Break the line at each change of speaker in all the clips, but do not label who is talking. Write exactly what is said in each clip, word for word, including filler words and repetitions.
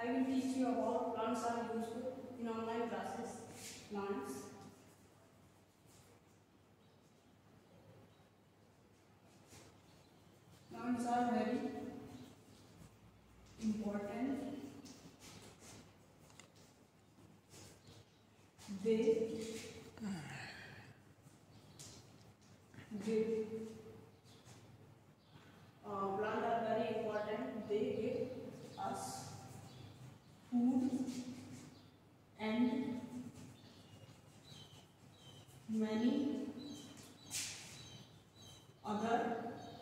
I will teach you about plants are useful in online classes. Plants. Plants are very important. They give uh, plants are very important. They give us food and many other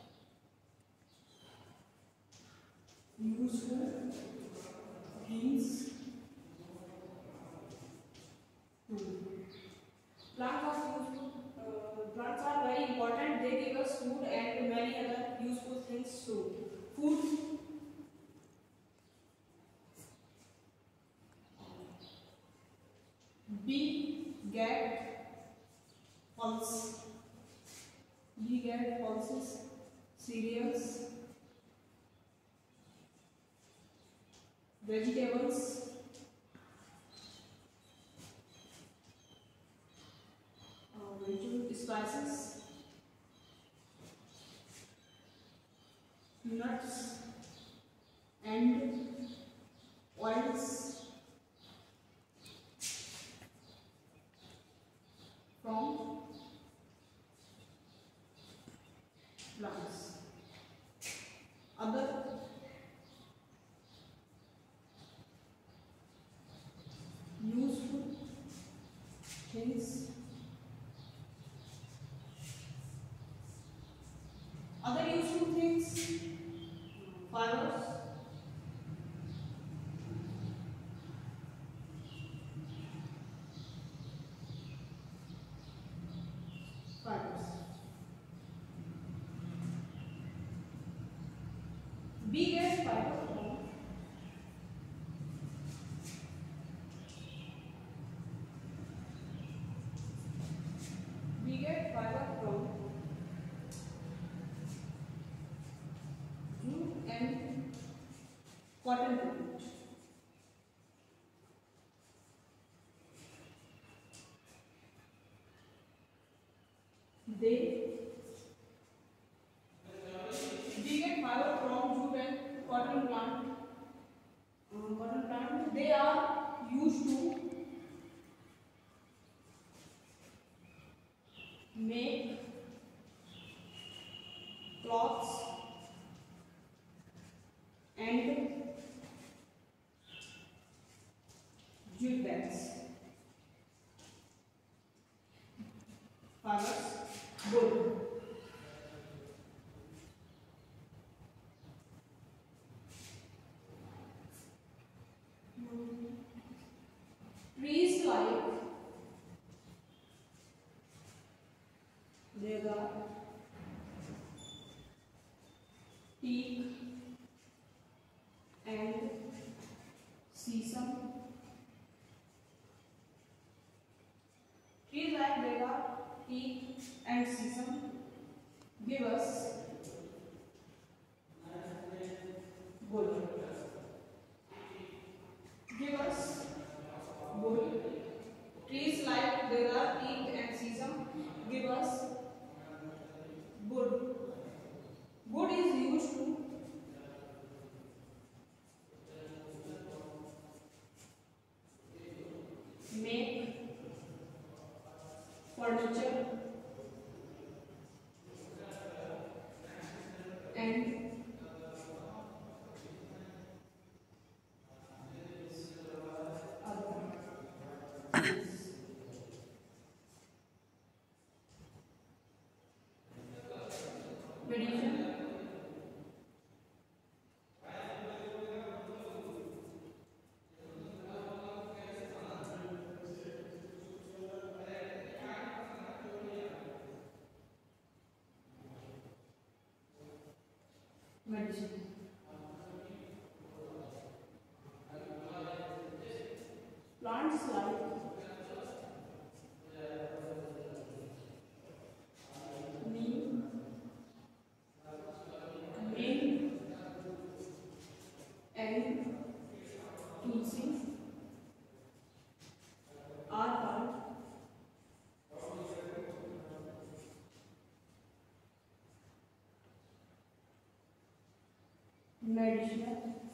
useful things too. Plants are useful. Uh, plants are very important. They give us food and many other useful things too. Food. We get pulse. We get pulses, cereals, vegetables, uh, vegetable spices, nuts, and oils from plants. Other useful things. Other useful things. Fibers. Fibers. We get fiber from we get fiber from jute and cotton plant. They we get fiber from jute and cotton plant. Uh, cotton plant. They are used to make cloths and jute bags. Fibers. Wood. Trees like deodar, teak and sesame. Trees like deodar, teak and sesame give us wood. Give us wood. Trees like deodar, teak and sesame give us wood. Wood is used to make furniture and medicine. Medicine. Plants like neem, mint and tulsi are called medicinal